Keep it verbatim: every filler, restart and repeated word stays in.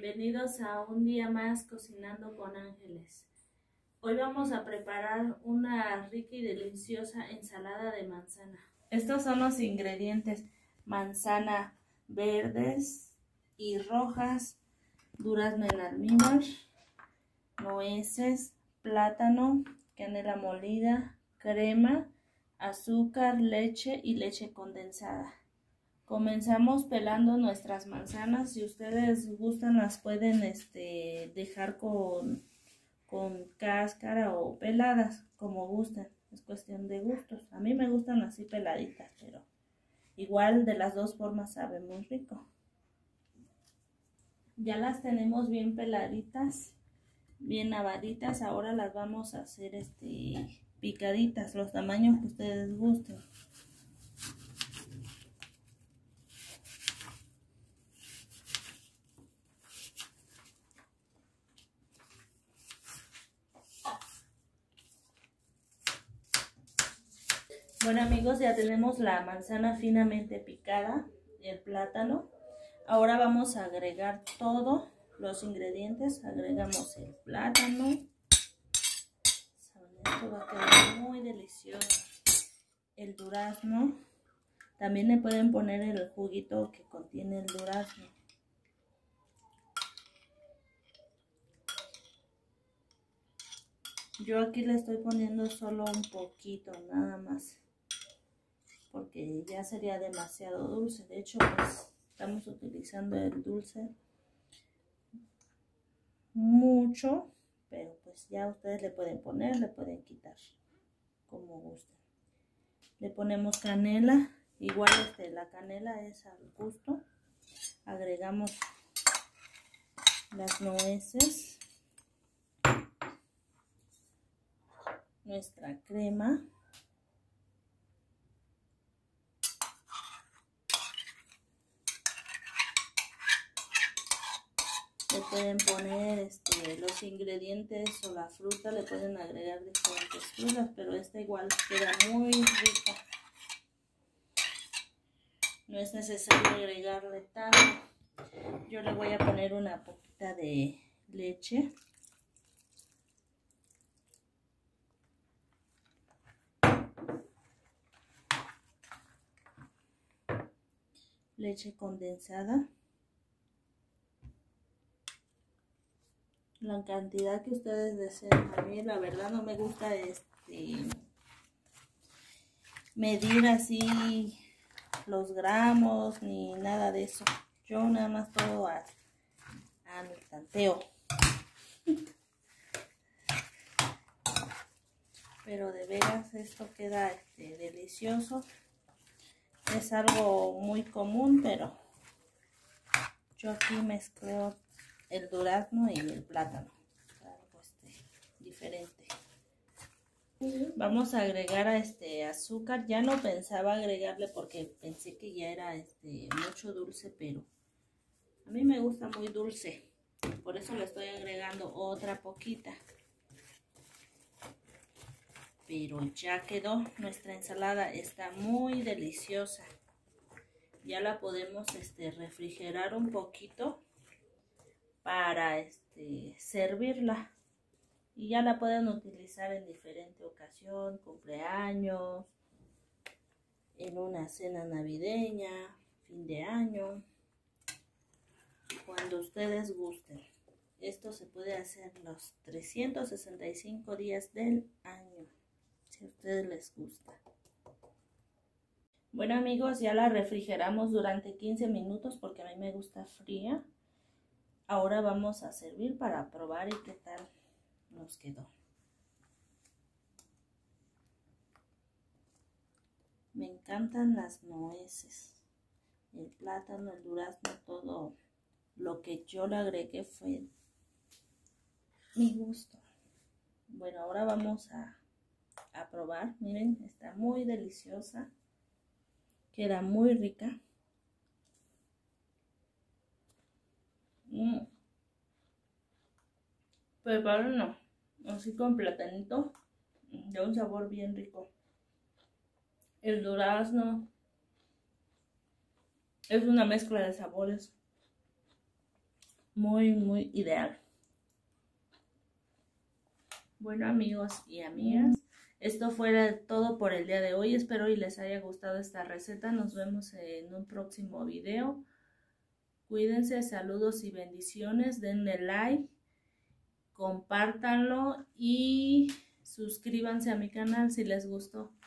bienvenidos a un día más Cocinando con Ángeles. Hoy vamos a preparar una rica y deliciosa ensalada de manzana. Estos son los ingredientes: manzana verdes y rojas, durazno en almíbar, nueces, plátano, canela molida, crema, azúcar, leche y leche condensada. Comenzamos pelando nuestras manzanas. Si ustedes gustan, las pueden este, dejar con, con cáscara o peladas, como gusten. Es cuestión de gustos. A mí me gustan así peladitas, pero igual de las dos formas sabe muy rico. Ya las tenemos bien peladitas, bien lavaditas. Ahora las vamos a hacer este, picaditas, los tamaños que ustedes gusten. Bueno amigos, ya tenemos la manzana finamente picada, el plátano. Ahora vamos a agregar todos los ingredientes. Agregamos el plátano. Esto va a quedar muy delicioso. El durazno. También le pueden poner el juguito que contiene el durazno. Yo aquí le estoy poniendo solo un poquito, nada más, porque ya sería demasiado dulce. De hecho, pues estamos utilizando el dulce mucho, pero pues ya ustedes le pueden poner, le pueden quitar, como gusten. Le ponemos canela, igual este, la canela es al gusto. Agregamos las nueces, nuestra crema, le pueden poner este, los ingredientes o la fruta, le pueden agregar diferentes frutas, pero esta igual queda muy rica. No es necesario agregarle tanto. Yo le voy a poner una poquita de leche. Leche condensada. La cantidad que ustedes deseen. A mí la verdad no me gusta este medir así los gramos ni nada de eso. Yo nada más todo al, al tanteo. Pero de veras esto queda este, delicioso. Es algo muy común, pero yo aquí mezclo el durazno y el plátano, algo este, diferente. Vamos a agregar a este azúcar. Ya no pensaba agregarle porque pensé que ya era este mucho dulce, pero a mí me gusta muy dulce, por eso le estoy agregando otra poquita. Pero ya quedó nuestra ensalada, está muy deliciosa. Ya la podemos este, refrigerar un poquito para este, servirla. Y ya la pueden utilizar en diferente ocasión, cumpleaños, en una cena navideña, fin de año, cuando ustedes gusten. Esto se puede hacer los trescientos sesenta y cinco días del año, si a ustedes les gusta. Bueno amigos, ya la refrigeramos durante quince minutos porque a mí me gusta fría. Ahora vamos a servir para probar y qué tal nos quedó. Me encantan las nueces, el plátano, el durazno, todo lo que yo le agregué fue mi gusto. Bueno, ahora vamos a, a probar. Miren, está muy deliciosa, queda muy rica. Mm. Prepárenlo así con platanito, de un sabor bien rico. El durazno es una mezcla de sabores. muy, muy ideal. Bueno, amigos y amigas, esto fue todo por el día de hoy. Espero y les haya gustado esta receta. Nos vemos en un próximo video. Cuídense, saludos y bendiciones. Denle like, compártanlo y suscríbanse a mi canal si les gustó.